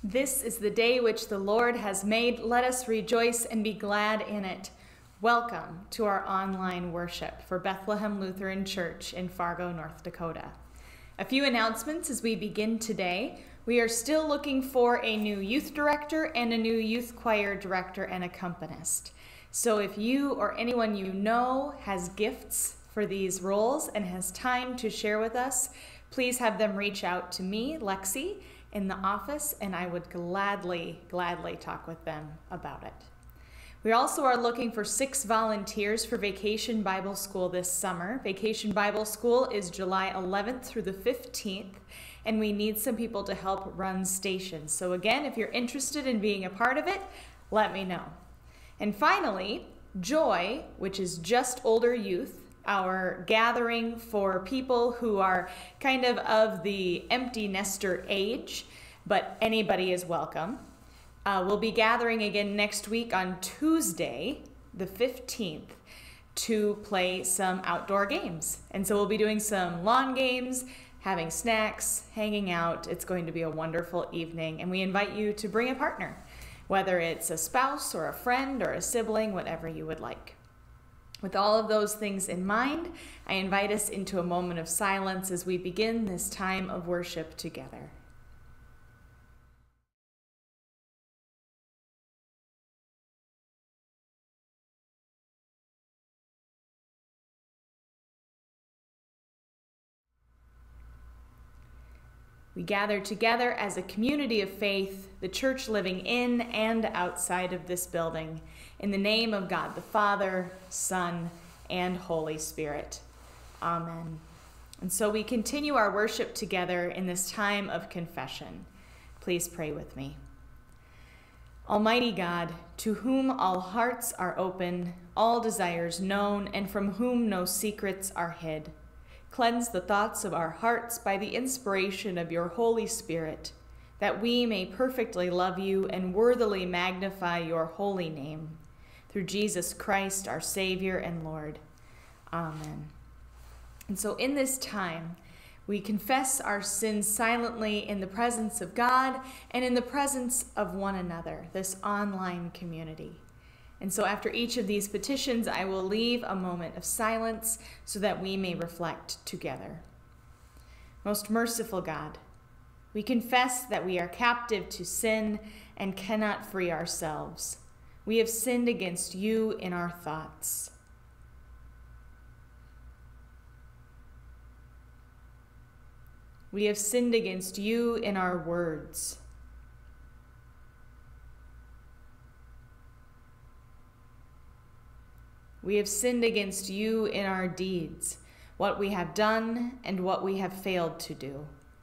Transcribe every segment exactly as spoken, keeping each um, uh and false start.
This is the day which the Lord has made. Let us rejoice and be glad in it. Welcome to our online worship for Bethlehem Lutheran Church in Fargo, North Dakota. A few announcements as we begin today. We are still looking for a new youth director and a new youth choir director and accompanist. So if you or anyone you know has gifts for these roles and has time to share with us, please have them reach out to me, Lexi, in the office, and I would gladly, gladly talk with them about it. We also are looking for six volunteers for Vacation Bible School this summer. Vacation Bible School is July eleventh through the fifteenth, and we need some people to help run stations. So again, if you're interested in being a part of it, let me know. And finally, Joy, which is just older youth, our gathering for people who are kind of of the empty nester age, but anybody is welcome. Uh, we'll be gathering again next week on Tuesday, the fifteenth, to play some outdoor games. And so we'll be doing some lawn games, having snacks, hanging out. It's going to be a wonderful evening, and we invite you to bring a partner, whether it's a spouse or a friend or a sibling, whatever you would like. With all of those things in mind, I invite us into a moment of silence as we begin this time of worship together. We gather together as a community of faith, the church living in and outside of this building, in the name of God the Father, Son, and Holy Spirit. Amen. And so we continue our worship together in this time of confession. Please pray with me. Almighty God, to whom all hearts are open, all desires known, and from whom no secrets are hid, cleanse the thoughts of our hearts by the inspiration of your Holy Spirit, that we may perfectly love you and worthily magnify your holy name. Through Jesus Christ, our Savior and Lord. Amen. And so in this time, we confess our sins silently in the presence of God and in the presence of one another, this online community. And so after each of these petitions, I will leave a moment of silence so that we may reflect together. Most merciful God, we confess that we are captive to sin and cannot free ourselves. We have sinned against you in our thoughts. We have sinned against you in our words. We have sinned against you in our deeds, what we have done and what we have failed to do.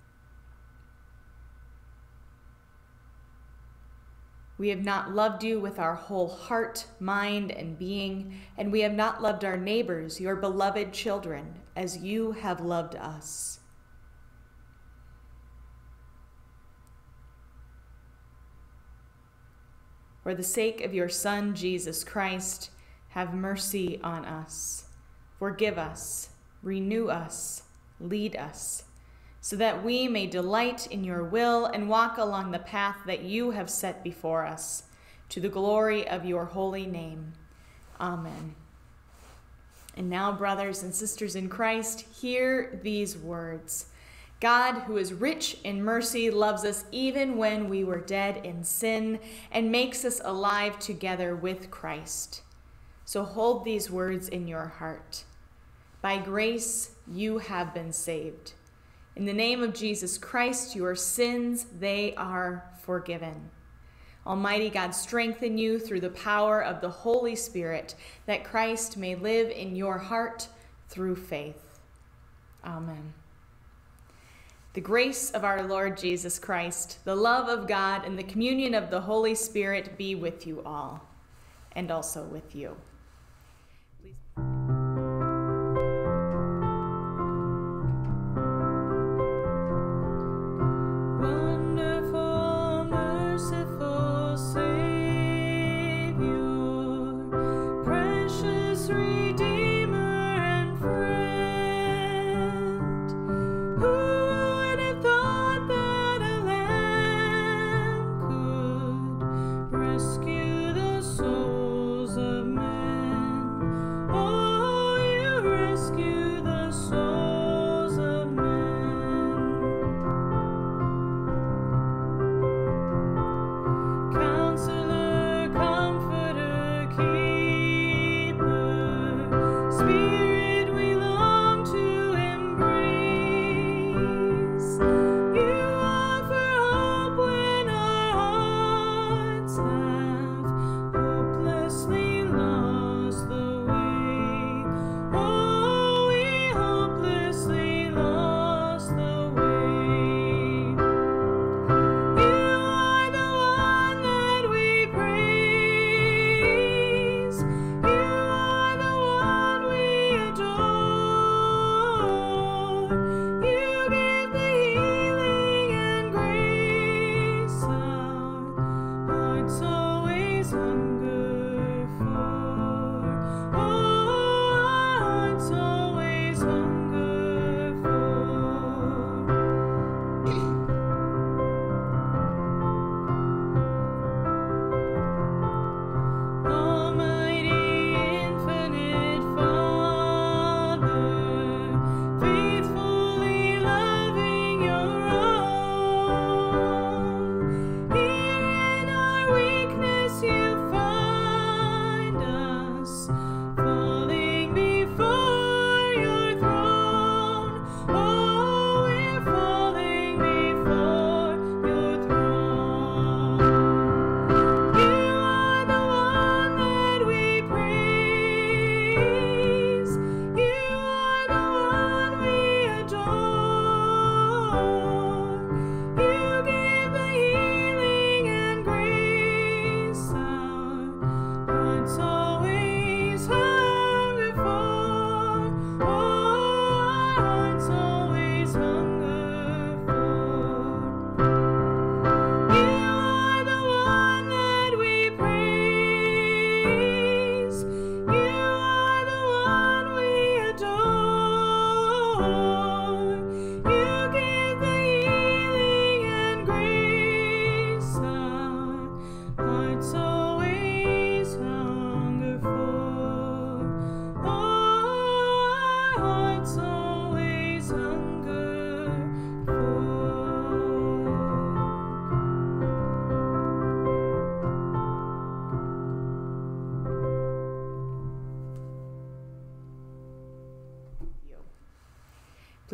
We have not loved you with our whole heart, mind, and being, and we have not loved our neighbors, your beloved children, as you have loved us. For the sake of your Son, Jesus Christ, have mercy on us. Forgive us, renew us, lead us, so that we may delight in your will and walk along the path that you have set before us, to the glory of your holy name. Amen. And now, brothers and sisters in Christ, hear these words. God, who is rich in mercy, loves us even when we were dead in sin and makes us alive together with Christ. So hold these words in your heart. By grace, you have been saved. In the name of Jesus Christ, your sins, they are forgiven. Almighty God, strengthen you through the power of the Holy Spirit, that Christ may live in your heart through faith. Amen. The grace of our Lord Jesus Christ, the love of God, and the communion of the Holy Spirit be with you all, and also with you. Who would have thought that a lamb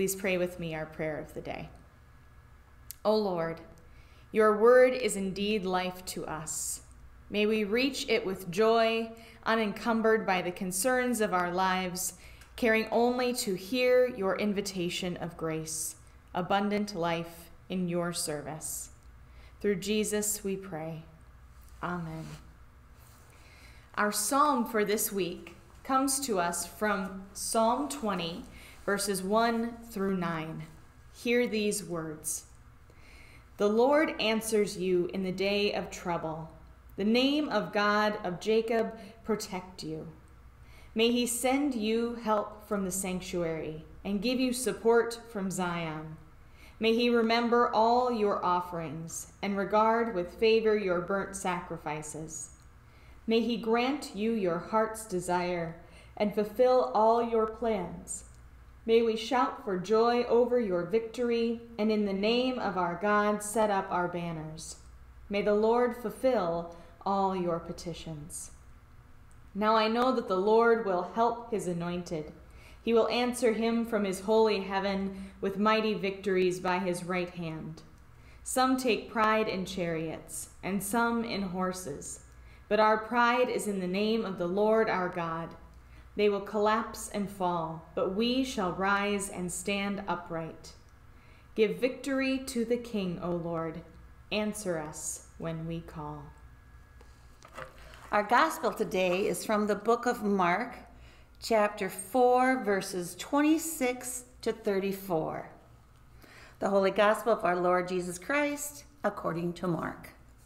please pray with me our prayer of the day. O Lord, your word is indeed life to us. May we reach it with joy, unencumbered by the concerns of our lives, caring only to hear your invitation of grace, abundant life in your service. Through Jesus we pray. Amen. Our psalm for this week comes to us from Psalm twenty, verses one through nine. Hear these words. The Lord answers you in the day of trouble. The name of God of Jacob protect you. May he send you help from the sanctuary and give you support from Zion. May he remember all your offerings and regard with favor your burnt sacrifices. May he grant you your heart's desire and fulfill all your plans. May we shout for joy over your victory, and in the name of our God set up our banners. May the Lord fulfill all your petitions. Now I know that the Lord will help his anointed. He will answer him from his holy heaven with mighty victories by his right hand. Some take pride in chariots, and some in horses, but our pride is in the name of the Lord our God. They will collapse and fall, but we shall rise and stand upright. Give victory to the King, O Lord. Answer us when we call. Our gospel today is from the book of Mark, chapter four, verses twenty-six to thirty-four. The Holy Gospel of our Lord Jesus Christ, according to Mark.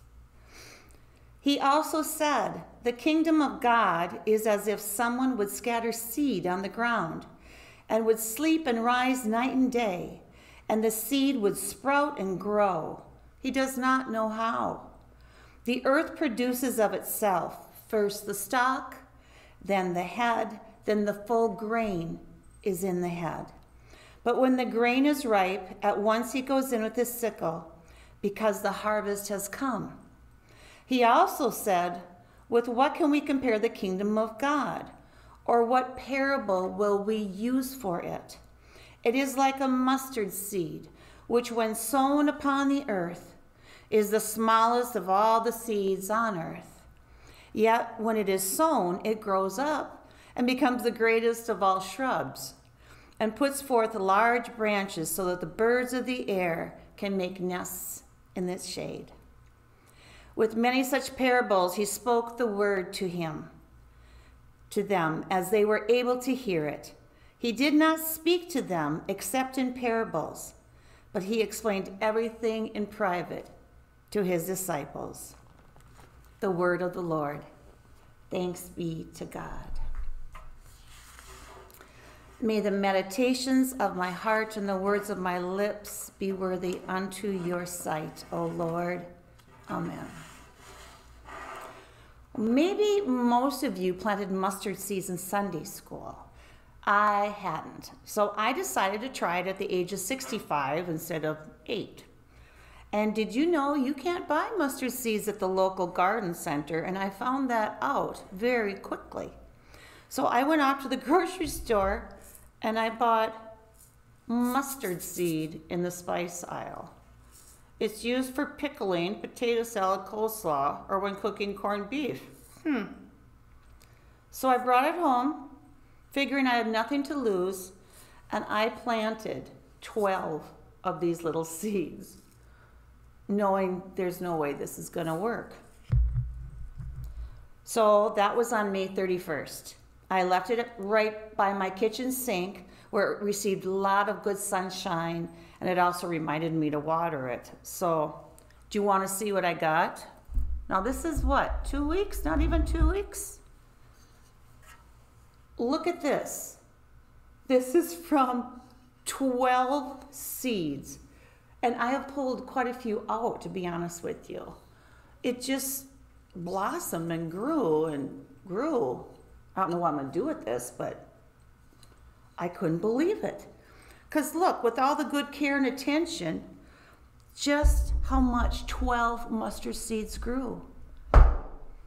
He also said, the kingdom of God is as if someone would scatter seed on the ground and would sleep and rise night and day, and the seed would sprout and grow. He does not know how. The earth produces of itself first the stalk, then the head, then the full grain is in the head. But when the grain is ripe, at once he goes in with his sickle, because the harvest has come. He also said, with what can we compare the kingdom of God? Or what parable will we use for it? It is like a mustard seed, which when sown upon the earth is the smallest of all the seeds on earth. Yet when it is sown, it grows up and becomes the greatest of all shrubs, and puts forth large branches so that the birds of the air can make nests in its shade. With many such parables, he spoke the word to him, to them, as they were able to hear it. He did not speak to them except in parables, but he explained everything in private to his disciples. The word of the Lord. Thanks be to God. May the meditations of my heart and the words of my lips be worthy unto your sight, O Lord. Amen. Maybe most of you planted mustard seeds in Sunday school. I hadn't. So I decided to try it at the age of sixty-five instead of eight. And did you know you can't buy mustard seeds at the local garden center? And I found that out very quickly. So I went out to the grocery store and I bought mustard seed in the spice aisle. It's used for pickling, potato salad, coleslaw, or when cooking corned beef. Hmm. So I brought it home, figuring I had nothing to lose, and I planted twelve of these little seeds, knowing there's no way this is going to work. So that was on May thirty-first. I left it right by my kitchen sink, where it received a lot of good sunshine, and it also reminded me to water it. So, do you want to see what I got? Now this is what, two weeks? Not even two weeks? Look at this. This is from twelve seeds. And I have pulled quite a few out, to be honest with you. It just blossomed and grew and grew. I don't know what I'm going to do with this, but I couldn't believe it. Because look, with all the good care and attention, just how much twelve mustard seeds grew.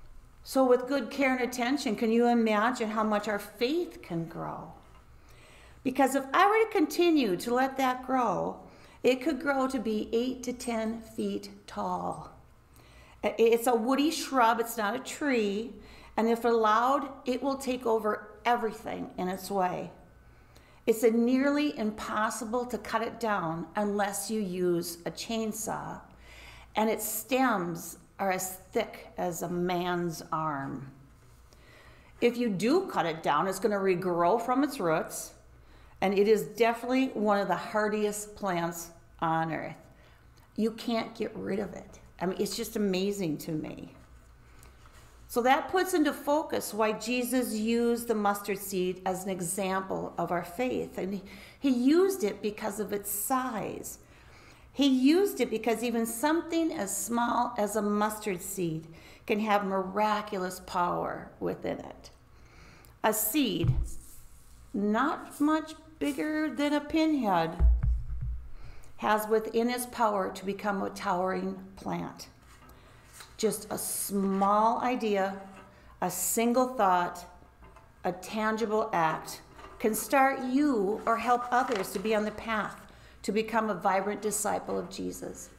So with good care and attention, can you imagine how much our faith can grow? Because if I were to continue to let that grow, it could grow to be eight to ten feet tall. It's a woody shrub, it's not a tree, and if allowed, it will take over everything in its way. It's a nearly impossible to cut it down unless you use a chainsaw, and its stems are as thick as a man's arm. If you do cut it down, it's going to regrow from its roots, and it is definitely one of the hardiest plants on earth. You can't get rid of it. I mean, it's just amazing to me. So that puts into focus why Jesus used the mustard seed as an example of our faith. And he used it because of its size. He used it because even something as small as a mustard seed can have miraculous power within it. A seed, not much bigger than a pinhead, has within its power to become a towering plant. Just a small idea, a single thought, a tangible act can start you or help others to be on the path to become a vibrant disciple of Jesus.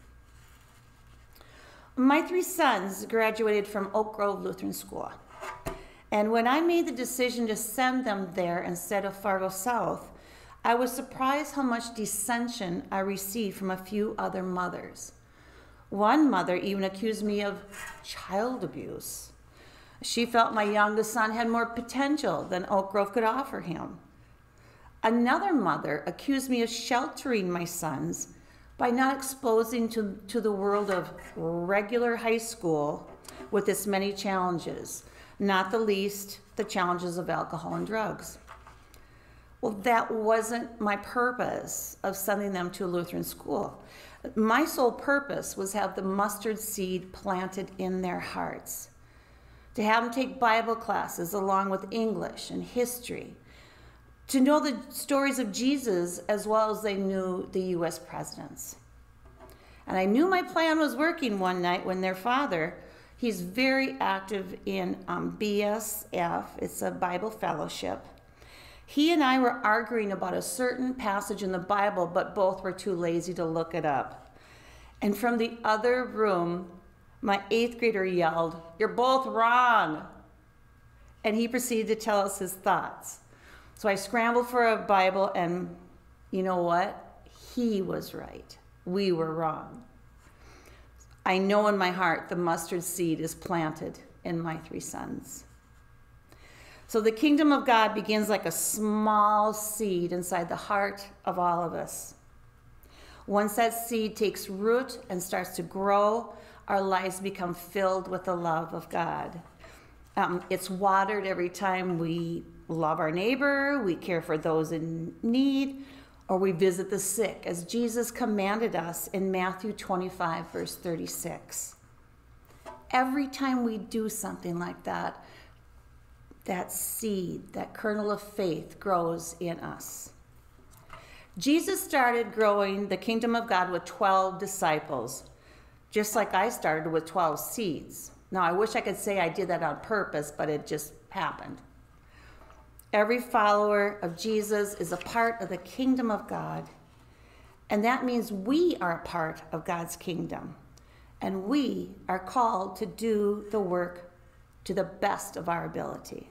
My three sons graduated from Oak Grove Lutheran School. And when I made the decision to send them there instead of Fargo South, I was surprised how much dissension I received from a few other mothers. One mother even accused me of child abuse. She felt my youngest son had more potential than Oak Grove could offer him. Another mother accused me of sheltering my sons by not exposing to, to the world of regular high school with its many challenges, not the least the challenges of alcohol and drugs. Well, that wasn't my purpose of sending them to a Lutheran school. My sole purpose was to have the mustard seed planted in their hearts, to have them take Bible classes along with English and history, to know the stories of Jesus as well as they knew the U S presidents. And I knew my plan was working one night when their father, he's very active in um, B S F, it's a Bible fellowship. He and I were arguing about a certain passage in the Bible, but both were too lazy to look it up. And from the other room, my eighth grader yelled, "You're both wrong." And he proceeded to tell us his thoughts. So I scrambled for a Bible, and you know what? He was right. We were wrong. I know in my heart the mustard seed is planted in my three sons. So the kingdom of God begins like a small seed inside the heart of all of us. Once that seed takes root and starts to grow, our lives become filled with the love of God. Um, it's watered every time we love our neighbor, we care for those in need, or we visit the sick, as Jesus commanded us in Matthew twenty-five, verse thirty-six. Every time we do something like that, that seed, that kernel of faith grows in us. Jesus started growing the kingdom of God with twelve disciples, just like I started with twelve seeds. Now, I wish I could say I did that on purpose, but it just happened. Every follower of Jesus is a part of the kingdom of God, and that means we are a part of God's kingdom, and we are called to do the work to the best of our ability.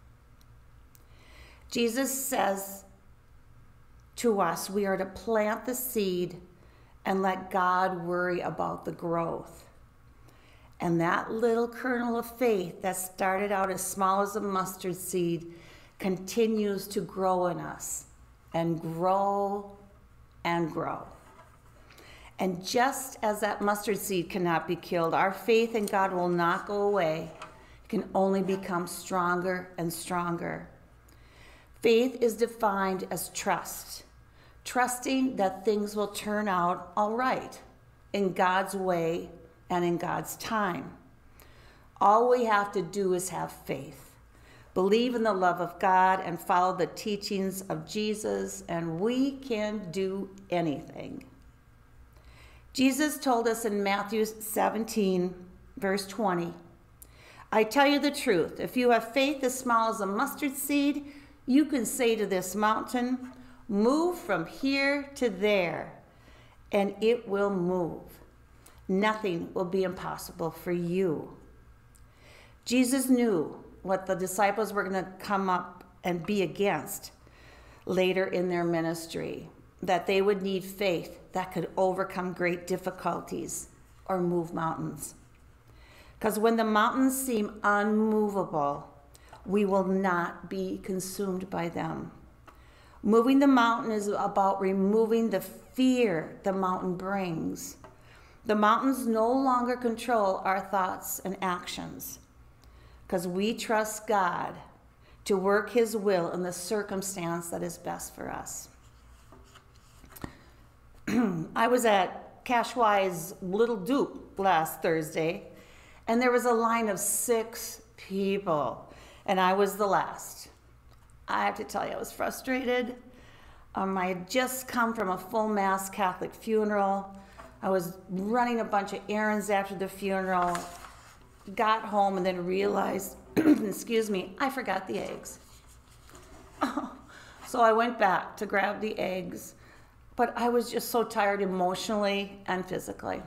Jesus says to us, we are to plant the seed and let God worry about the growth. And that little kernel of faith that started out as small as a mustard seed continues to grow in us and grow and grow. And just as that mustard seed cannot be killed, our faith in God will not go away. It can only become stronger and stronger. Faith is defined as trust, trusting that things will turn out all right in God's way and in God's time. All we have to do is have faith, believe in the love of God, and follow the teachings of Jesus, and we can do anything. Jesus told us in Matthew seventeen, verse twenty, "I tell you the truth, if you have faith as small as a mustard seed, you can say to this mountain, Move from here to there, and it will move. Nothing will be impossible for you. Jesus knew what the disciples were going to come up and be against later in their ministry, that they would need faith that could overcome great difficulties or move mountains. Because when the mountains seem unmovable, we will not be consumed by them. Moving the mountain is about removing the fear the mountain brings. The mountains no longer control our thoughts and actions because we trust God to work his will in the circumstance that is best for us. I was at Cashwai's Little Duke last Thursday, and there was a line of six people, and I was the last. I have to tell you, I was frustrated. Um, I had just come from a full Mass Catholic funeral. I was running a bunch of errands after the funeral, got home, and then realized, excuse me, I forgot the eggs. So I went back to grab the eggs, but I was just so tired emotionally and physically.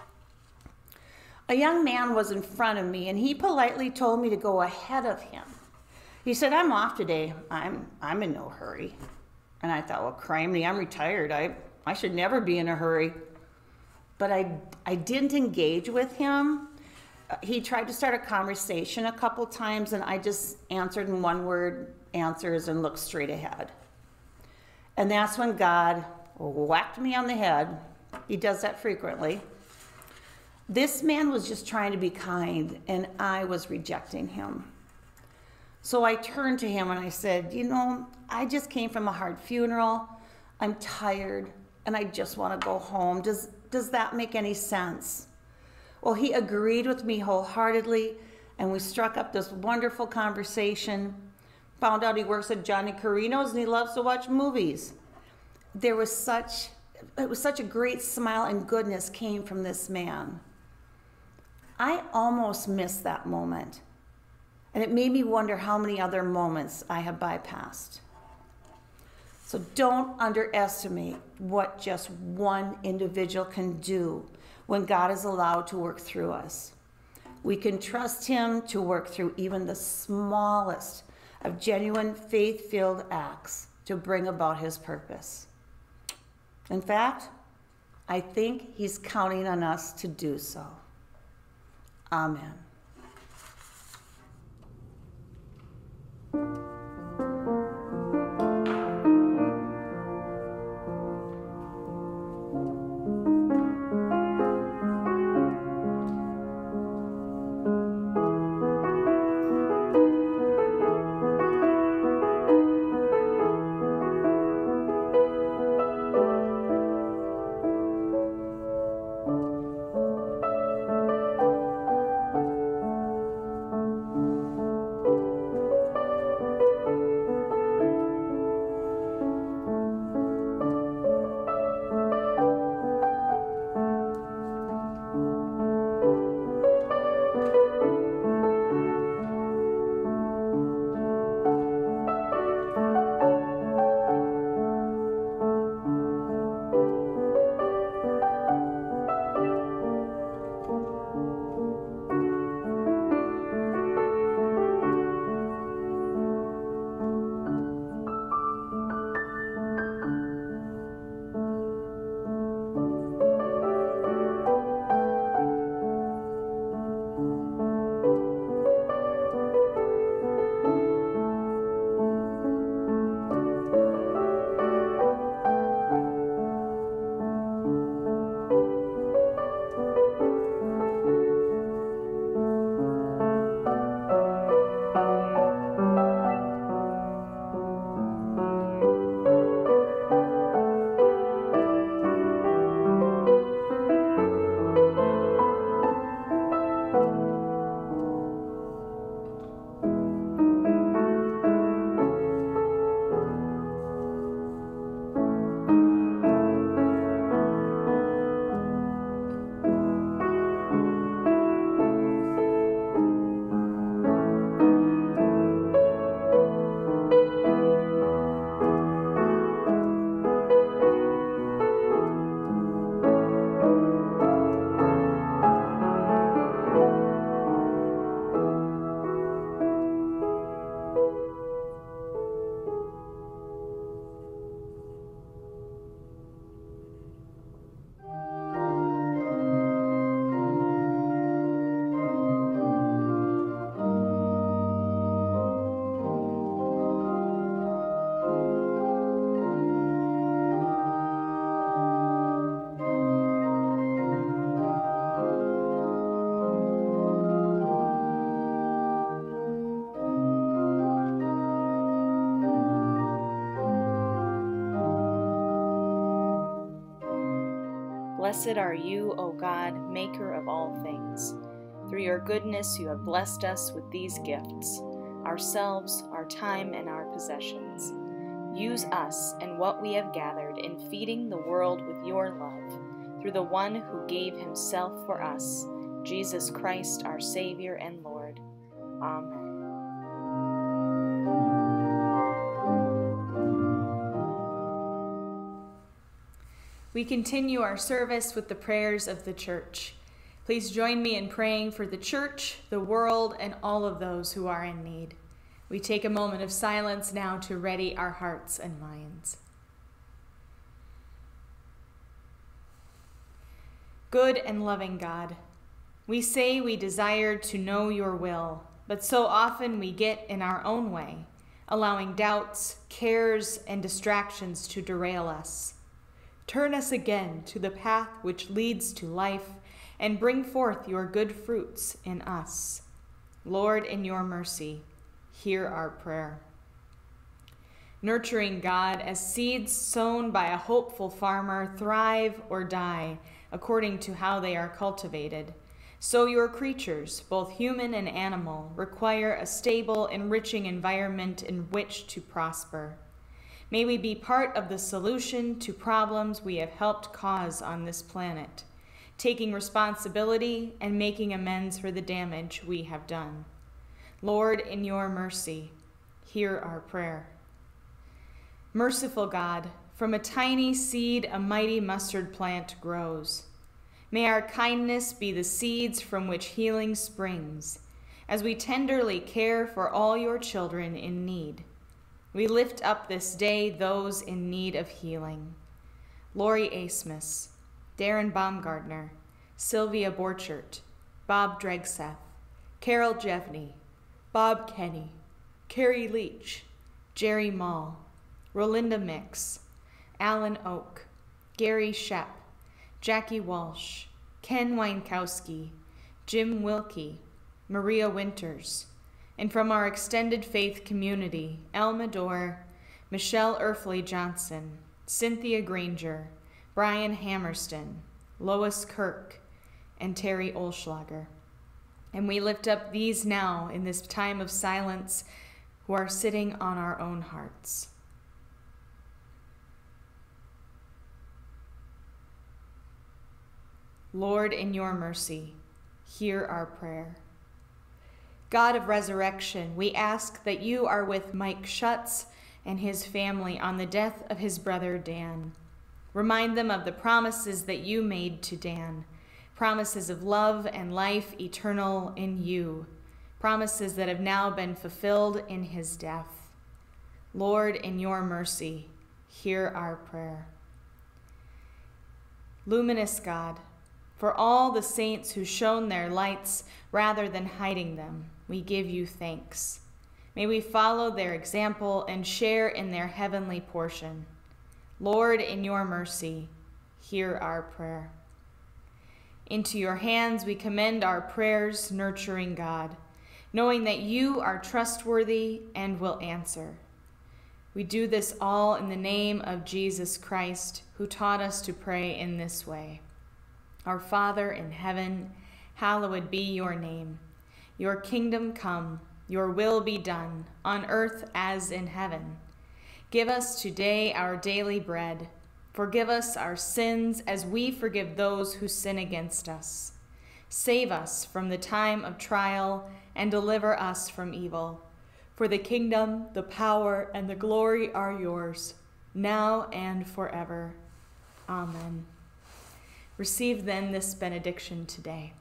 A young man was in front of me, and he politely told me to go ahead of him. He said, I'm off today. I'm I'm in no hurry. And I thought, well, criminy, I'm retired. I, I should never be in a hurry. But I, I didn't engage with him. He tried to start a conversation a couple times, and I just answered in one-word answers and looked straight ahead. And that's when God whacked me on the head. He does that frequently. This man was just trying to be kind, and I was rejecting him. So I turned to him and I said, you know, I just came from a hard funeral. I'm tired and I just want to go home. Does, does that make any sense? Well, he agreed with me wholeheartedly, and we struck up this wonderful conversation. Found out he works at Johnny Carino's and he loves to watch movies. There was such, it was such a great smile and goodness came from this man. I almost missed that moment. And it made me wonder how many other moments I have bypassed. So don't underestimate what just one individual can do when God is allowed to work through us. We can trust him to work through even the smallest of genuine faith-filled acts to bring about his purpose. In fact, I think he's counting on us to do so. Amen. Blessed are you, O God, maker of all things. Through your goodness you have blessed us with these gifts, ourselves, our time, and our possessions. Use us and what we have gathered in feeding the world with your love, through the one who gave himself for us, Jesus Christ, our Savior and Lord. Amen. We continue our service with the prayers of the church. Please join me in praying for the church, the world, and all of those who are in need. We take a moment of silence now to ready our hearts and minds. Good and loving God, we say we desire to know your will, but so often we get in our own way, allowing doubts, cares, and distractions to derail us. Turn us again to the path which leads to life, and bring forth your good fruits in us. Lord, in your mercy, hear our prayer. Nurturing God, as seeds sown by a hopeful farmer thrive or die according to how they are cultivated, so your creatures, both human and animal, require a stable, enriching environment in which to prosper. May we be part of the solution to problems we have helped cause on this planet, taking responsibility and making amends for the damage we have done. Lord, in your mercy, hear our prayer. Merciful God, from a tiny seed a mighty mustard plant grows. May our kindness be the seeds from which healing springs, as we tenderly care for all your children in need. We lift up this day those in need of healing. Lori Asmus, Darren Baumgardner, Sylvia Borchert, Bob Dregseth, Carol Jevney, Bob Kenny, Carrie Leach, Jerry Mall, Rolinda Mix, Alan Oak, Gary Shep, Jackie Walsh, Ken Weinkowski, Jim Wilkie, Maria Winters, and from our extended faith community, Elma Dorr, Michelle Erfley Johnson, Cynthia Granger, Brian Hammerston, Lois Kirk, and Terry Olschlager. And we lift up these now in this time of silence who are sitting on our own hearts. Lord, in your mercy, hear our prayer. God of resurrection, we ask that you are with Mike Schutz and his family on the death of his brother Dan. Remind them of the promises that you made to Dan, promises of love and life eternal in you, promises that have now been fulfilled in his death. Lord, in your mercy, hear our prayer. Luminous God, for all the saints who shone their lights rather than hiding them, we give you thanks. May we follow their example and share in their heavenly portion. Lord, in your mercy, hear our prayer. Into your hands we commend our prayers, nurturing God, knowing that you are trustworthy and will answer. We do this all in the name of Jesus Christ, who taught us to pray in this way. Our Father in heaven, hallowed be your name. Your kingdom come, your will be done, on earth as in heaven. Give us today our daily bread. Forgive us our sins as we forgive those who sin against us. Save us from the time of trial and deliver us from evil. For the kingdom, the power, and the glory are yours, now and forever. Amen. Receive then this benediction today.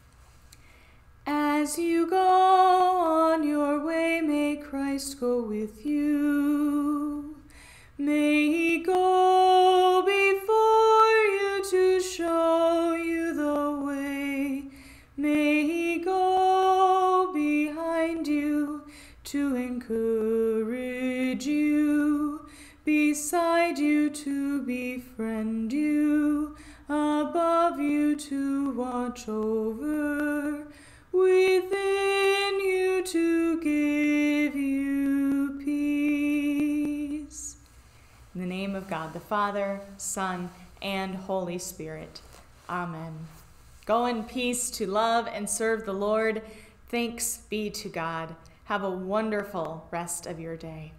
As you go on your way, may Christ go with you. May he go before you to show you the way. May he go behind you to encourage you, beside you to befriend you, above you to watch over, within you to give you peace. In the name of God, the Father, Son, and Holy Spirit. Amen. Go in peace to love and serve the Lord. Thanks be to God. Have a wonderful rest of your day.